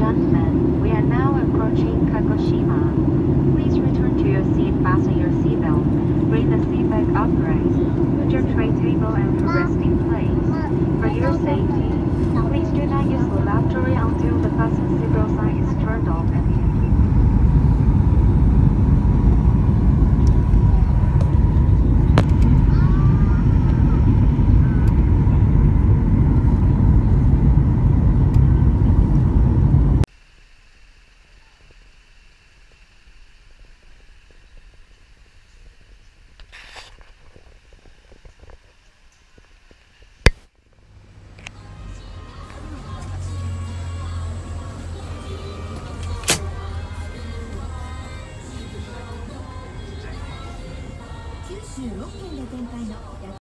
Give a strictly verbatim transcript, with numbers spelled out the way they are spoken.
gentlemen, we are now approaching Kagoshima. Please return to your seat, fasten your seatbelt, bring the seat back upright, put your tray table and rest in place. For your safety, please do not use the lavatory until the fasten seatbelt sign is turned off and 九州ろっけんで展開の